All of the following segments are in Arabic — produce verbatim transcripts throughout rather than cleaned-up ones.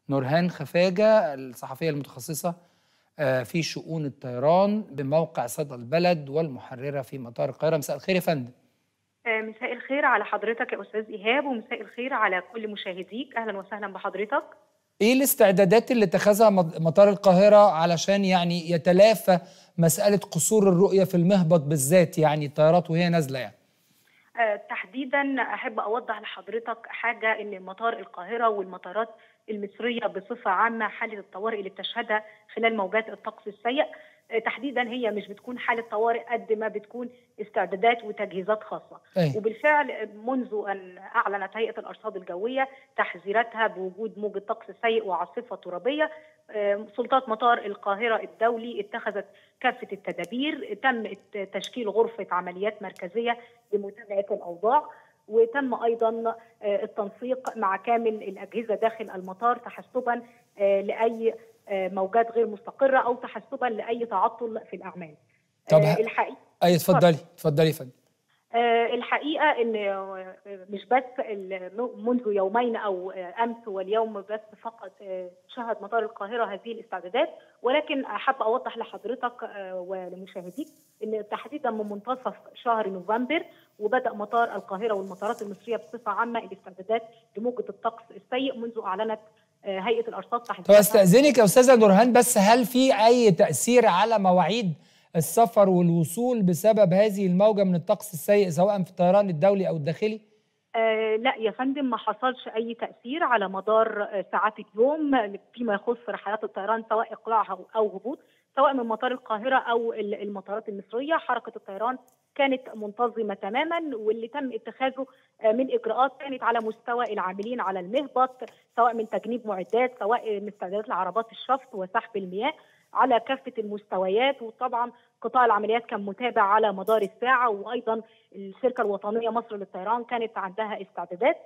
نورهان خفاجة الصحفية المتخصصة آه، في شؤون الطيران بموقع صدى البلد والمحررة في مطار القاهرة. مساء الخير يا فندم. آه، مساء الخير على حضرتك يا أستاذ إيهاب، ومساء الخير على كل مشاهديك. أهلا وسهلا بحضرتك. ايه الاستعدادات اللي اتخذها مط- مطار القاهرة علشان يعني يتلافى مسألة قصور الرؤية في المهبط بالذات، يعني الطيارات وهي نازلة يعني؟ آه، تحديدا أحب أوضح لحضرتك حاجة، إن مطار القاهرة والمطارات المصرية بصفة عامة حالة الطوارئ اللي بتشهدها خلال موجات الطقس السيء آه، تحديدا هي مش بتكون حالة طوارئ قد ما بتكون استعدادات وتجهيزات خاصة. ايه. وبالفعل منذ أن أعلنت هيئة الأرصاد الجوية تحذيراتها بوجود موجة طقس سيء وعاصفة ترابية، آه، سلطات مطار القاهرة الدولي اتخذت كافة التدابير. تم تشكيل غرفة عمليات مركزية لمتابعة الأوضاع، وتم أيضا آه، التنسيق مع كامل الأجهزة داخل المطار تحسبا آه، لأي آه، موجات غير مستقرة أو تحسبا لأي تعطل في الأعمال. طب آه، ه... الحقيقة اي اتفضلي اتفضلي يا فندم. آه، الحقيقة أن آه، مش بس ال- منذ يومين أو آه، أمس واليوم بس فقط آه، شهد مطار القاهرة هذه الاستعدادات، ولكن أحب أوضح لحضرتك آه، ولمشاهديك أن تحديدا من منتصف شهر نوفمبر وبدأ مطار القاهرة والمطارات المصرية بصفة عامة الاستعدادات لموجة الطقس السيء منذ أعلنت آه، هيئة الأرصاد طب تحذيراتها. استأذنك يا أستاذة نورهان، بس هل في أي تأثير على مواعيد السفر والوصول بسبب هذه الموجة من الطقس السيء سواء في الطيران الدولي أو الداخلي؟ آه لا يا فندم، ما حصلش أي تأثير على مدار آه ساعات اليوم فيما يخص رحلات الطيران، سواء إقلاع أو أو هبوط، سواء من مطار القاهرة أو ال- المطارات المصرية. حركة الطيران كانت منتظمة تماما، واللي تم اتخاذه آه من إجراءات كانت على مستوى العاملين على المهبط، سواء من تجنيب معدات، سواء من استعدادات لعربات الشفط وسحب المياه على كافة المستويات. وطبعا قطاع العمليات كان متابع على مدار الساعة، وأيضا الشركة الوطنية مصر للطيران كانت عندها استعدادات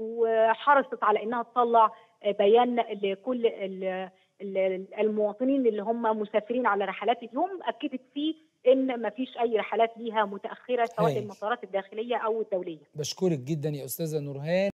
وحرصت على انها تطلع بيان لكل المواطنين اللي هم مسافرين على رحلات اليوم، اكدت فيه ان ما فيش اي رحلات ليها متاخره سواء هايل. للمطارات الداخليه او الدوليه. بشكرك جدا يا أستاذة نورهان.